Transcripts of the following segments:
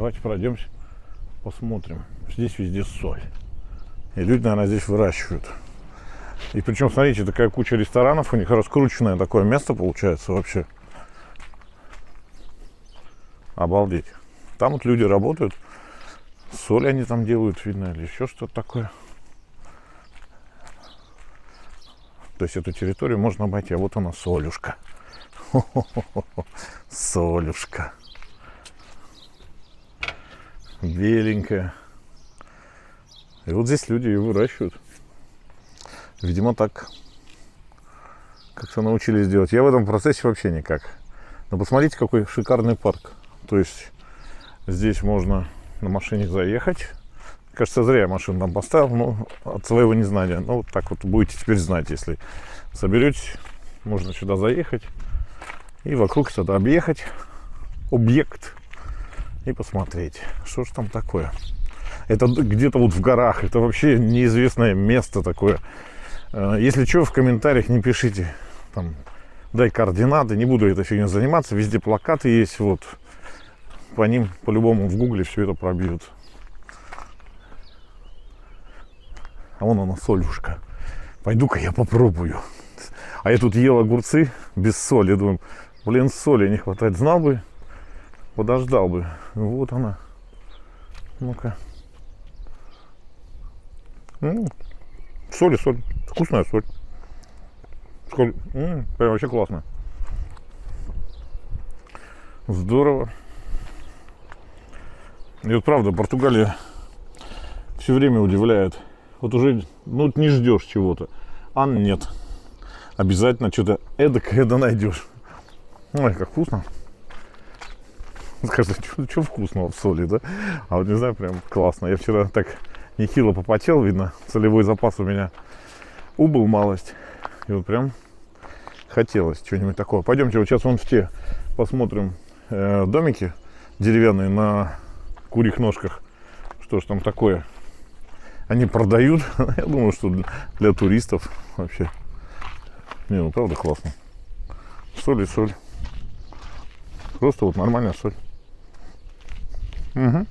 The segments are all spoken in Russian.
Давайте пройдемся, посмотрим. Здесь везде соль. И люди, наверное, здесь выращивают. И причем, смотрите, такая куча ресторанов, у них раскрученное такое место получается вообще. Обалдеть. Там вот люди работают, соль они там делают, видно, или еще что-то такое. То есть эту территорию можно обойти, а вот она, солюшка. Солюшка. Беленькая. И вот здесь люди ее выращивают. Видимо, так как-то научились делать. Я в этом процессе вообще никак. Но посмотрите, какой шикарный парк. То есть здесь можно на машине заехать. Кажется, зря я машину там поставил, но от своего незнания. Ну, вот так вот будете теперь знать, если соберетесь, можно сюда заехать и вокруг сюда объехать объект и посмотреть, что же там такое. Это где-то вот в горах, это вообще неизвестное место такое. Если что, в комментариях не пишите, там, дай координаты, не буду этой фигней заниматься, везде плакаты есть, вот, по ним по-любому в гугле все это пробьют. А вон она, солюшка. Пойду-ка я попробую. А я тут ел огурцы без соли. Думаю, блин, соли не хватает. Знал бы, подождал бы. Вот она. Ну-ка. Соль. Вкусная соль. Прям вообще классно. Здорово. И вот правда, Португалия все время удивляет. Вот уже, ну, не ждешь чего-то. А нет. Обязательно что-то эдакое да найдешь. Ой, как вкусно. Скажите, что вкусного в соли, да? А вот не знаю, прям классно. Я вчера так нехило попотел, видно, солевой запас у меня убыл малость. И вот прям хотелось чего-нибудь такого. Пойдемте вот сейчас вон в те посмотрим домики деревянные на курьих ножках. Что ж там такое? Они продают. Я думаю, что для туристов вообще. Не, ну правда классно. Соль и соль. Просто вот нормальная соль. Угу.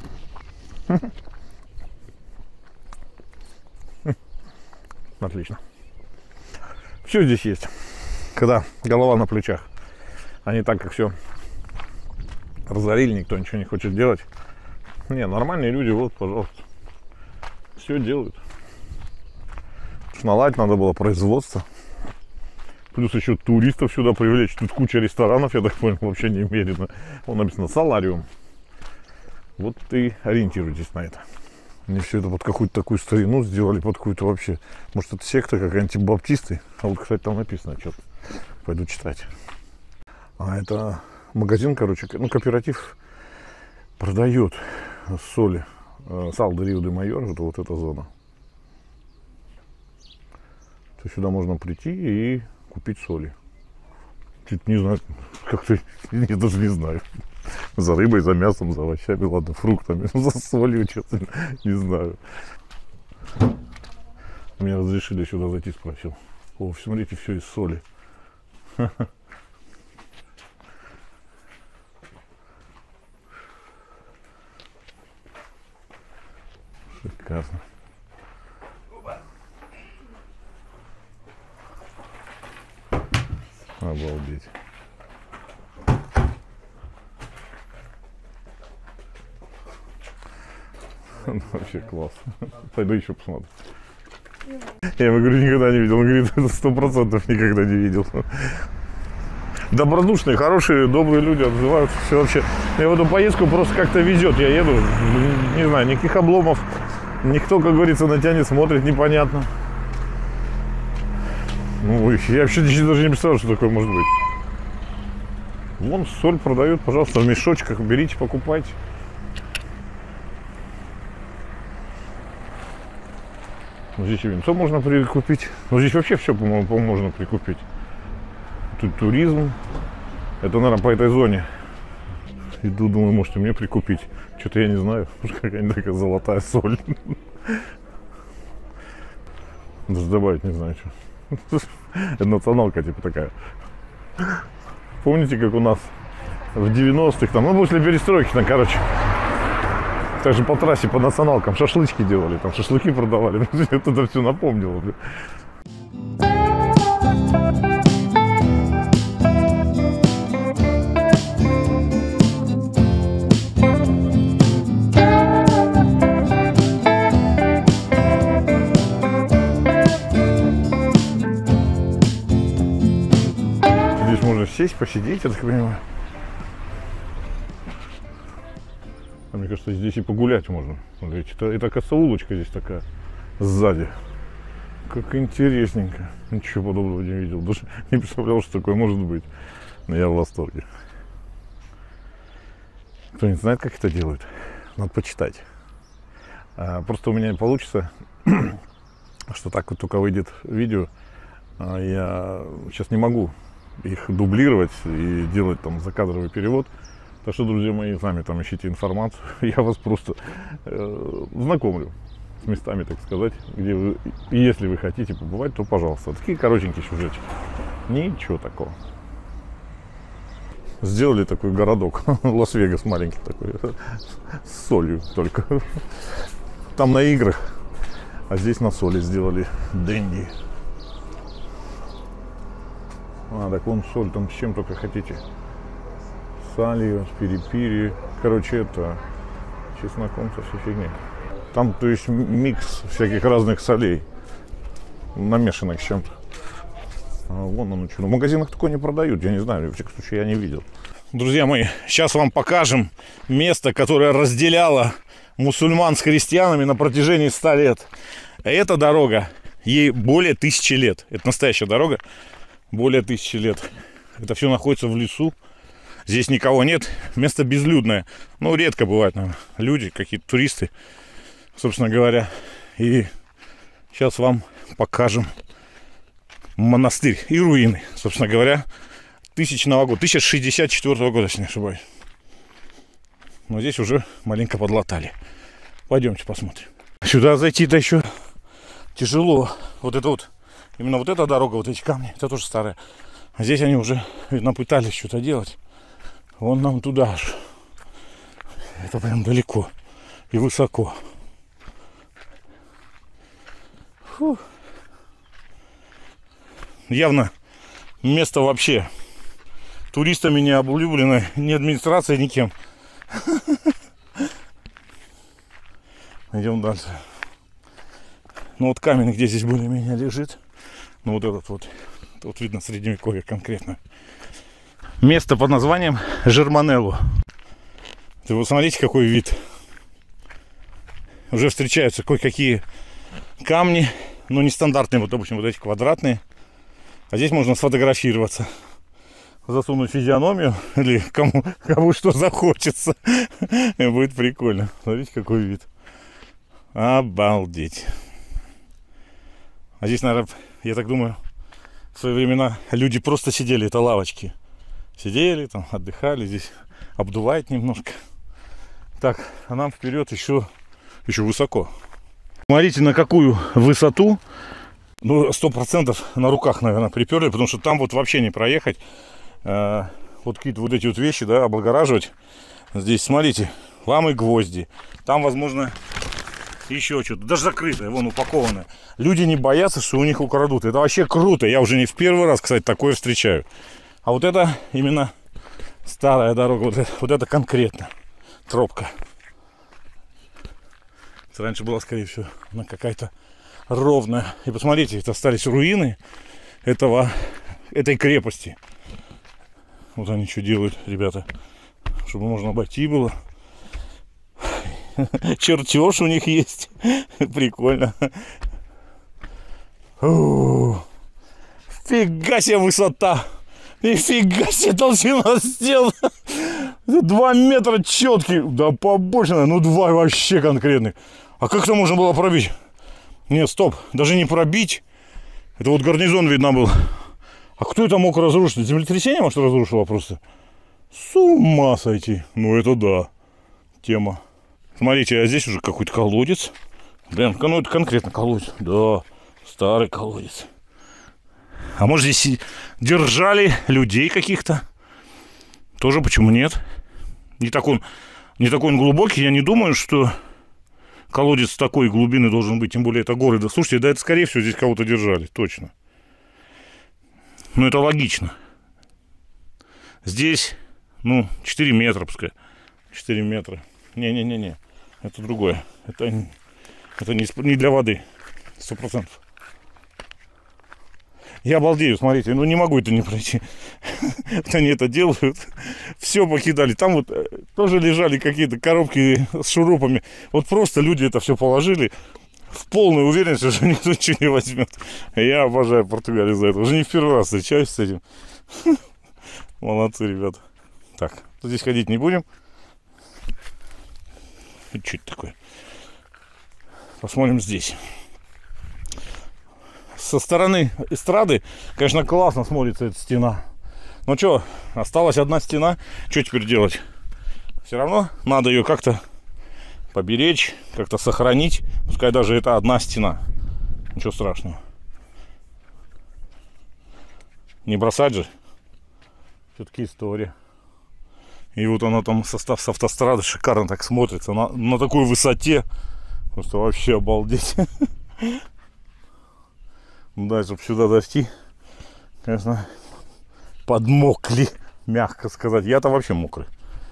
Отлично. Все здесь есть. Когда голова на плечах. А не так, как все разорили, никто ничего не хочет делать. Не, нормальные люди, вот, пожалуйста. Все делают. Наладить надо было производство. Плюс еще туристов сюда привлечь. Тут куча ресторанов, я так понял, вообще немерено. Вон написано солариум. Вот и ориентируйтесь на это. Они все это под какую-то такую старину сделали, под какую-то вообще. Может, это секта какая-нибудь, баптисты. А вот, кстати, там написано что-то. Пойду читать. А это магазин, короче, ну, кооператив продает соли. Сал де Рио де Майор, это вот эта зона. То сюда можно прийти и купить соли. Чуть не знаю, как-то я даже не знаю. За рыбой, за мясом, за овощами, ладно, фруктами, за солью, что-то не знаю. Меня разрешили сюда зайти, спросил. О, смотрите, все из соли. Шикарно. Обалдеть. Вообще класс. Пойду еще посмотрю. Я ему говорю, никогда не видел. Он говорит, 100% никогда не видел. Добродушные, хорошие, добрые люди отзываются. Все вообще. Мне в эту поездку просто как-то везет. Я еду, не знаю, никаких обломов. Никто, как говорится, на тебя не смотрит, непонятно. Ну, я вообще даже не представляю, что такое может быть. Вон соль продают, пожалуйста, в мешочках. Берите, покупайте. Ну, здесь и винцо можно прикупить. Ну, здесь вообще все, по-моему, можно прикупить. Тут туризм. Это, наверное, по этой зоне. Иду, думаю, может, и мне прикупить. Что-то я не знаю. Может, какая-нибудь такая золотая соль. Даже добавить не знаю, что. Это националка, типа, такая. Помните, как у нас в 90-х, там, ну, после перестройки, там, короче, Также по трассе, по националкам шашлычки делали, там шашлыки продавали. Это все напомнило. Здесь можно сесть, посидеть, я так понимаю. Мне кажется, здесь и погулять можно. Смотрите, это кажется, улочка здесь такая сзади. Как интересненько. Ничего подобного не видел. Даже не представлял, что такое может быть. Но я в восторге. Кто-нибудь знает, как это делают? Надо почитать. Просто у меня не получится, что так вот только выйдет видео. Я сейчас не могу их дублировать и делать там закадровый перевод. Так что, друзья мои, сами там ищите информацию. Я вас просто знакомлю с местами, так сказать, где вы, если вы хотите побывать, то пожалуйста. Такие коротенькие сюжетики. Ничего такого. Сделали такой городок. Лас-Вегас маленький такой. С солью только. Там на играх. А здесь на соли сделали. Дэнди. Так вон соль, там с чем только хотите. Салью, с пири-пири. Короче, это чесноком со всей фигней. Там, то есть, микс всяких разных солей, намешанных с чем-то. Вон оно что. В магазинах такое не продают, я не знаю, в всяком случае я не видел. Друзья мои, сейчас вам покажем место, которое разделяло мусульман с христианами на протяжении 100 лет. Эта дорога, ей более 1000 лет. Это настоящая дорога, более 1000 лет. Это все находится в лесу. Здесь никого нет, место безлюдное. Ну, редко бывают, наверное, люди, какие-то туристы, собственно говоря. И сейчас вам покажем монастырь и руины, собственно говоря, 1000-го года, 1064 года, если не ошибаюсь. Но здесь уже маленько подлатали. Пойдемте посмотрим. Сюда зайти-то еще тяжело. Вот это вот, именно вот эта дорога, вот эти камни, это тоже старая. А здесь они уже, видно, пытались что-то делать. Вон нам туда же. Это прям далеко и высоко. Фу. Явно место вообще туристами не облюбленное, ни администрацией, никем. Идем дальше. Ну вот камень, где здесь более-менее лежит. Ну вот этот вот. Тут видно средневековье конкретно. Место под названием Жерманелло. Вы посмотрите, какой вид. Уже встречаются кое-какие камни, но нестандартные, вот, допустим, вот эти квадратные. А здесь можно сфотографироваться, засунуть физиономию или кому что захочется. И будет прикольно. Смотрите, какой вид. Обалдеть. А здесь, наверное, я так думаю, в свои времена люди просто сидели, это лавочки. Сидели там, отдыхали, здесь обдувает немножко. Так, а нам вперед еще высоко. Смотрите, на какую высоту. Ну, 100% на руках, наверное, приперли, потому что там вот вообще не проехать. Вот какие-то вот эти вот вещи, да, облагораживать. Здесь, смотрите, ламы, гвозди. Там, возможно, еще что-то. Даже закрытое, вон, упакованное. Люди не боятся, что у них украдут. Это вообще круто. Я уже не в первый раз, кстати, такое встречаю. А вот это именно старая дорога. Вот это конкретно тропка. Это раньше была, скорее всего, она какая-то ровная. И посмотрите, это остались руины этой крепости. Вот они что делают, ребята. Чтобы можно обойти было. Чертеж у них есть. Прикольно. Фига себе высота. Нифига себе толщина стен. 2 метра четкий. Да побольше, ну 2 вообще конкретных. А как это можно было пробить? Нет, стоп, даже не пробить. Это вот гарнизон видно был. А кто это мог разрушить? Землетрясение, может, разрушило просто? С ума сойти. Ну это да. Тема. Смотрите, а здесь уже какой-то колодец. Блин, ну это конкретно колодец. Да, старый колодец. А может, здесь держали людей каких-то? Тоже почему нет? Не такой он глубокий. Я не думаю, что колодец с такой глубины должен быть, тем более это горы. Да слушайте, да это скорее всего здесь кого-то держали, точно. Ну это логично. Здесь, ну, 4 метра пускай. 4 метра. Не-не-не-не. Это другое. Это не для воды. 100%. Я обалдею, смотрите, ну не могу это не пройти. Они это делают. Все покидали. Там вот тоже лежали какие-то коробки с шурупами. Вот просто люди это все положили в полной уверенности, что никто ничего не возьмет. Я обожаю Португалию за это. Уже не в первый раз встречаюсь с этим. Молодцы, ребята. Так, здесь ходить не будем. Что это такое? Посмотрим здесь. Со стороны эстрады, конечно, классно смотрится эта стена. Но что, осталась одна стена. Что теперь делать? Все равно надо ее как-то поберечь, как-то сохранить. Пускай даже это одна стена. Ничего страшного. Не бросать же. Все-таки история. И вот она там состав с автострады шикарно так смотрится. На такой высоте. Просто вообще обалдеть. Да, чтобы сюда дойти, конечно, подмокли, мягко сказать. Я-то вообще мокрый.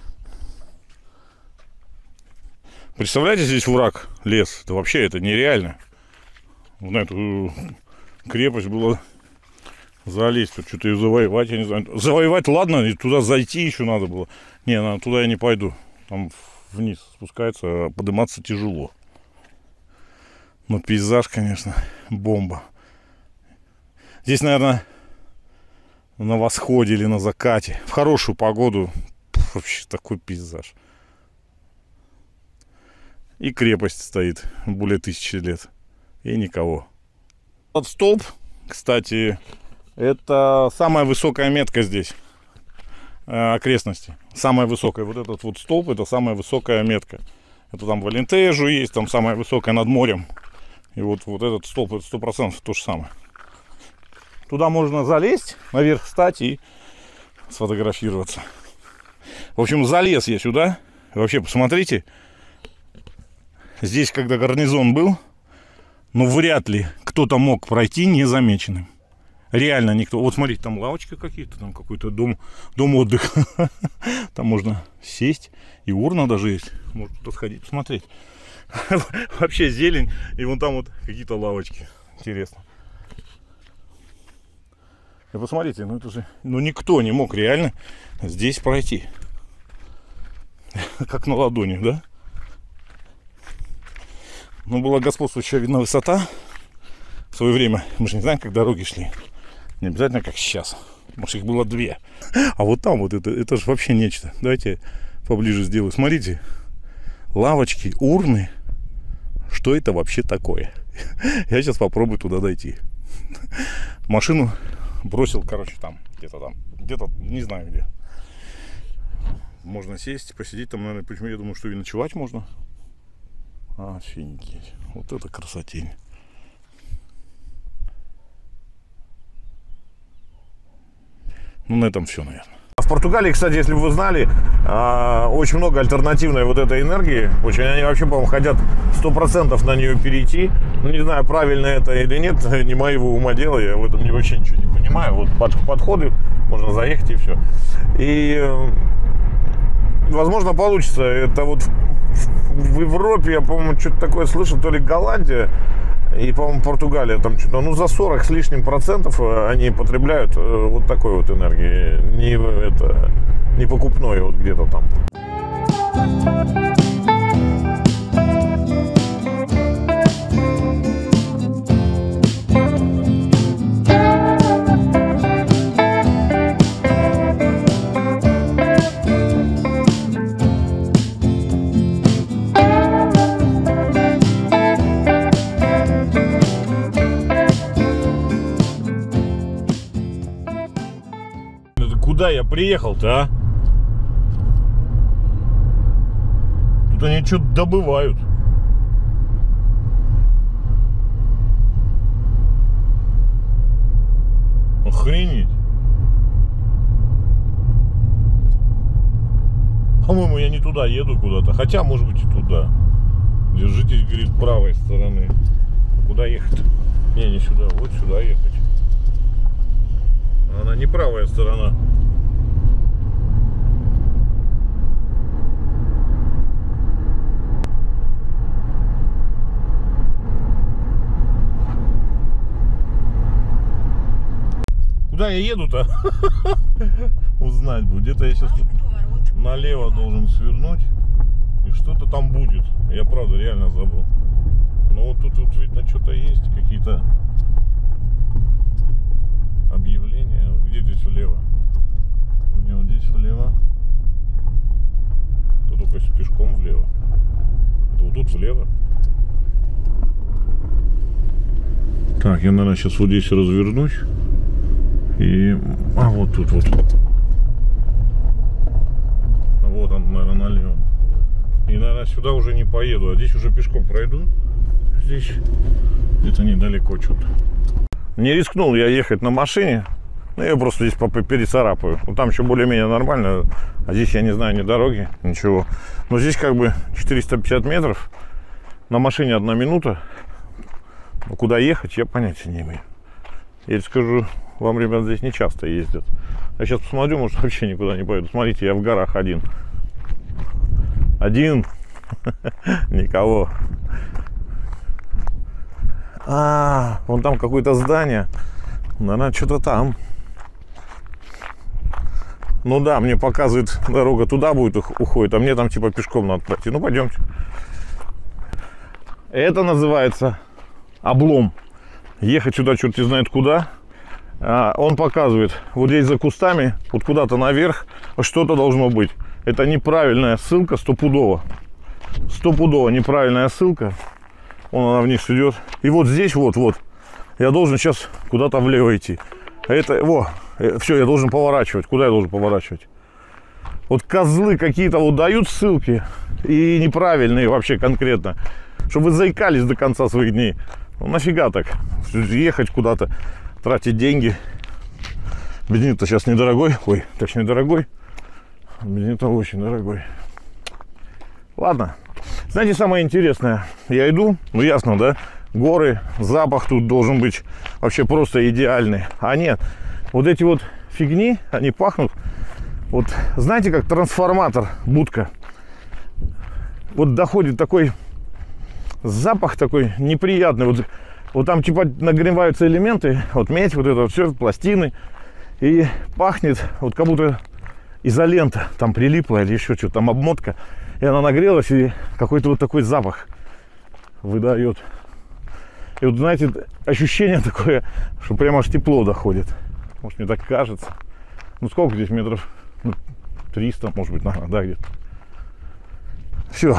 Представляете, здесь враг, лес. Это вообще это нереально. На эту крепость было залезть, тут что-то ее завоевать, я не знаю. Завоевать, ладно, и туда зайти еще надо было. Не, туда я не пойду. Там вниз спускается, а подниматься тяжело. Но пейзаж, конечно, бомба. Здесь, наверное, на восходе или на закате, в хорошую погоду, вообще такой пейзаж. И крепость стоит более 1000 лет. И никого. Этот столб, кстати, это самая высокая метка здесь, окрестности. Самая высокая. Вот этот вот столб, это самая высокая метка. Это там в Алентежу есть, там самая высокая над морем. И вот этот столб, это 100% то же самое. Туда можно залезть, наверх встать и сфотографироваться. В общем, залез я сюда. Вообще, посмотрите. Здесь, когда гарнизон был, ну, вряд ли кто-то мог пройти незамеченным. Реально никто. Вот смотрите, там лавочка какие-то, там какой-то дом отдыха. Там можно сесть. И урна даже есть. Можно тут сходить, посмотреть. Вообще зелень. И вон там вот какие-то лавочки. Интересно. И посмотрите, ну это же, ну никто не мог реально здесь пройти. Как на ладони, да? Ну, была господствующая, видно, высота. В свое время, мы же не знаем, как дороги шли. Не обязательно, как сейчас. Может, их было 2. А вот там вот это же вообще нечто. Давайте я поближе сделаю. Смотрите. Лавочки, урны. Что это вообще такое? Я сейчас попробую туда дойти. Машину бросил, короче, там. Где-то, не знаю где. Можно сесть, посидеть там, наверное. Почему я думаю, что и ночевать можно. Офигеть. Вот это красотень. Ну, на этом все, наверное. В Португалии, кстати, если бы вы знали, очень много альтернативной вот этой энергии. Очень они вообще, по-моему, хотят 100% на нее перейти. Ну, не знаю, правильно это или нет, не моего ума дело, я в этом вообще ничего не понимаю. Вот подходы, можно заехать и все. И, возможно, получится. Это вот в Европе, я, по-моему, что-то такое слышал, то ли Голландия и, по-моему, Португалия, там что-то, ну, за 40 с лишним процентов они потребляют вот такой вот энергии, не покупной, вот где-то там. Куда я приехал-то, а? Тут они что-то добывают. Охренеть. По-моему, я не туда еду куда-то. Хотя, может быть, и туда. Держитесь, говорит, правой стороны. Куда ехать? Не сюда, вот сюда ехать. Она не правая сторона. Куда я еду-то? Узнать бы. Где-то я сейчас тут налево должен свернуть. И что-то там будет. Я правда реально забыл. Но вот тут вот видно что-то есть. Какие-то объявления. Где здесь влево? У меня вот здесь влево. То только если пешком влево. Это вот тут влево. Так, я, наверное, сейчас вот здесь развернусь. И... А, вот тут вот. Вот он, наверное, налево. И, наверное, сюда уже не поеду, а здесь уже пешком пройду. Здесь где-то недалеко что-то. Не рискнул я ехать на машине. Ну, я просто здесь перецарапаю. Вот там еще более-менее нормально. А здесь я не знаю ни дороги, ничего. Но здесь как бы 450 метров. На машине 1 минута. Но куда ехать, я понятия не имею. Я скажу, вам, ребят, здесь не часто ездят. Я сейчас посмотрю, может, вообще никуда не поеду. Смотрите, я в горах один. Один. Никого. А, вон там какое-то здание. Наверное, что-то там. Ну да, мне показывает, дорога туда будет уходит, а мне там типа пешком надо пройти. Ну, пойдемте. Это называется облом. Ехать сюда черт не знает куда. Он показывает, вот здесь за кустами, вот куда-то наверх что-то должно быть. Это неправильная ссылка, стопудово. Стопудово неправильная ссылка. Вон она вниз идет. И вот здесь вот. Я должен сейчас куда-то влево идти. Это, все, я должен поворачивать. Куда я должен поворачивать? Вот козлы какие-то вот дают ссылки. И неправильные вообще конкретно. Чтобы вы заикались до конца своих дней. Ну нафига так? Ехать куда-то, тратить деньги. Бензин-то сейчас недорогой. Ой, точнее дорогой. Бензин-то очень дорогой. Ладно. Знаете, самое интересное. Я иду, ну ясно, да? Горы, запах тут должен быть вообще просто идеальный. А нет, вот эти вот фигни, они пахнут. Вот знаете, как трансформатор, будка. Вот доходит такой запах такой неприятный. Вот там типа нагреваются элементы, вот медь, вот это вот все, пластины. И пахнет, вот как будто изолента там прилипла или еще что-то, там обмотка. И она нагрелась, и какой-то вот такой запах выдает. И вот, знаете, ощущение такое, что прямо аж тепло доходит. Может, мне так кажется. Ну, сколько здесь метров? Ну, 300, может быть, наверное, да, где-то. Все.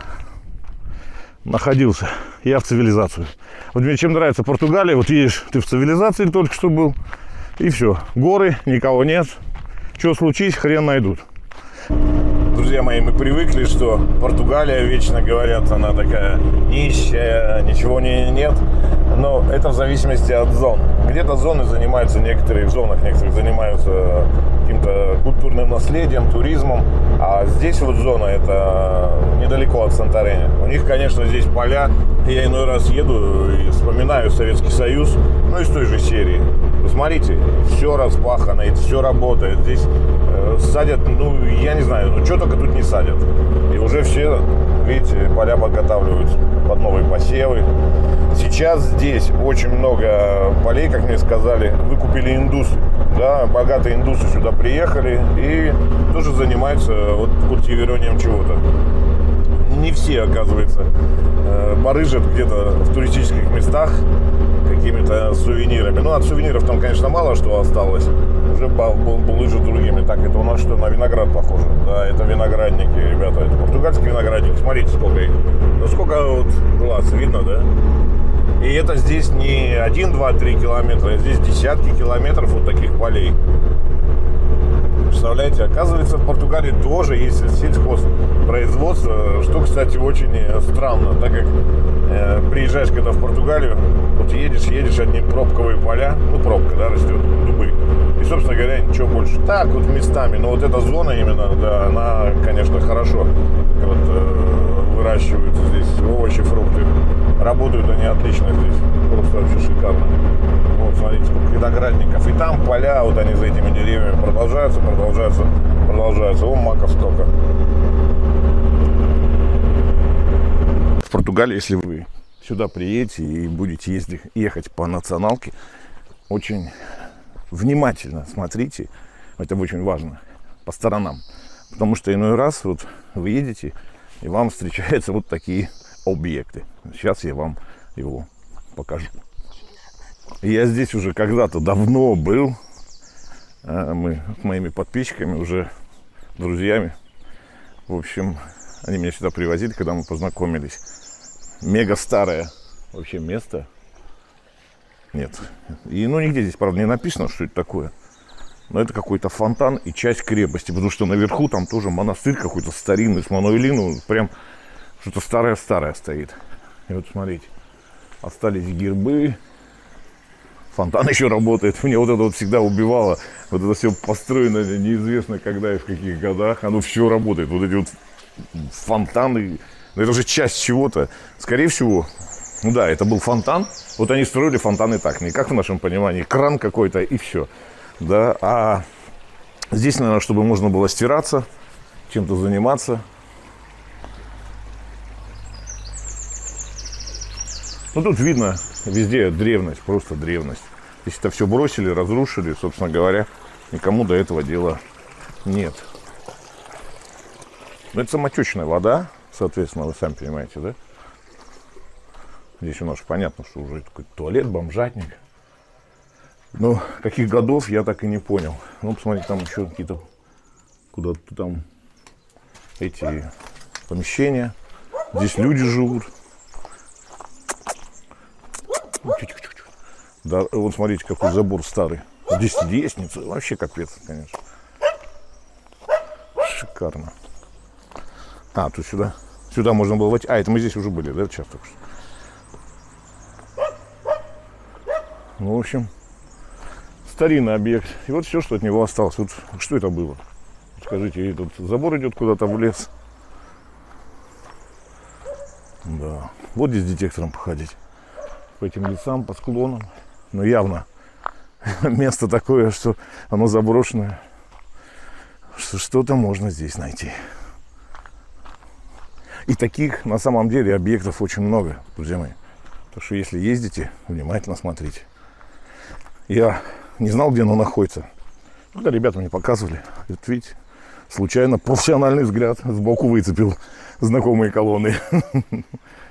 Находился. Я в цивилизацию. Вот мне чем нравится Португалия. Вот едешь, ты в цивилизации только что был. И все. Горы, никого нет. Что случись, хрен найдут. Друзья мои, мы привыкли, что Португалия, вечно говорят, она такая нищая, ничего нет. Но это в зависимости от зон. Где-то зоны занимаются некоторые, в зонах некоторые занимаются каким-то культурным наследием, туризмом. А здесь вот зона, это недалеко от Сантарени. У них, конечно, здесь поля. Я иной раз еду и вспоминаю Советский Союз, ну из той же серии. Посмотрите, все распахано, все работает. Здесь садят, ну, я не знаю, ну, что только тут не садят. И уже все, видите, поля подготавливают под новые посевы. Сейчас здесь очень много полей, как мне сказали, выкупили индусы. Да, богатые индусы сюда приехали и тоже занимаются вот культивированием чего-то. Не все, оказывается, барыжат где-то в туристических местах какими-то сувенирами. Ну, от сувениров там, конечно, мало что осталось. Уже булыжат другими. Так, это у нас что, на виноград похоже? Да, это виноградники, ребята. Это португальские виноградники. Смотрите, сколько их. Ну, сколько вот глаз, видно, да? И это здесь не 1, 2, 3 километра. Здесь десятки километров вот таких полей. Представляете, оказывается, в Португалии тоже есть сельхозпроизводство, что, кстати, очень странно, так как приезжаешь когда в Португалию, вот едешь, одни пробковые поля, ну, пробка, да, растет, дубы, и собственно говоря, ничего больше. Так, вот местами, но вот эта зона именно, да, она, конечно, хорошо вот, выращивают здесь овощи, фрукты. Работают они отлично здесь, просто вообще шикарно. Вот, смотрите, сколько виноградников. И там поля, вот они за этими деревьями продолжаются. Вон маков сколько. В Португалии, если вы сюда приедете и будете ехать по националке, очень внимательно смотрите, это очень важно, по сторонам. Потому что иной раз вот вы едете, и вам встречаются вот такие объекты. Сейчас я вам его покажу. Я здесь уже когда-то давно был. Мы с моими подписчиками, уже друзьями. В общем, они меня сюда привозили, когда мы познакомились. Мега старое вообще место. Нет. И ну нигде здесь, правда, не написано, что это такое. Но это какой-то фонтан и часть крепости. Потому что наверху там тоже монастырь какой-то старинный с Мануэлину. Прям что-то старое-старое стоит. И вот смотрите. Остались гербы. Фонтан еще работает. Мне вот это вот всегда убивало. Вот это все построено неизвестно когда и в каких годах. Оно все работает. Вот эти вот фонтаны. Но это же часть чего-то. Скорее всего, ну да, это был фонтан. Вот они строили фонтаны так. Не как в нашем понимании. Кран какой-то и все. Да, а здесь, наверное, чтобы можно было стираться, чем-то заниматься. Ну, тут видно везде древность, просто древность. Здесь это все бросили, разрушили, собственно говоря, никому до этого дела нет. Но это самотечная вода, соответственно, вы сами понимаете, да? Здесь у нас понятно, что уже такой туалет, бомжатник. Но каких годов, я так и не понял. Ну, посмотрите, там еще какие-то куда-то там эти помещения. Здесь люди живут. Да, вот смотрите, какой забор старый. Здесь лестница. Вообще капец, конечно. Шикарно. А, тут сюда. Сюда можно было войти. А, это мы здесь уже были, да, сейчас только что. Ну, в общем, старинный объект. И вот все, что от него осталось. Вот что это было? Скажите, этот забор идет куда-то в лес. Да. Вот здесь детектором походить. По этим лесам, по склонам. Но явно место такое, что оно заброшенное. Что что-то можно здесь найти. И таких на самом деле объектов очень много, друзья мои. Так что если ездите, внимательно смотрите. Я не знал, где оно находится. Когда ребята мне показывали, вот видите, случайно профессиональный взгляд сбоку выцепил знакомые колонны.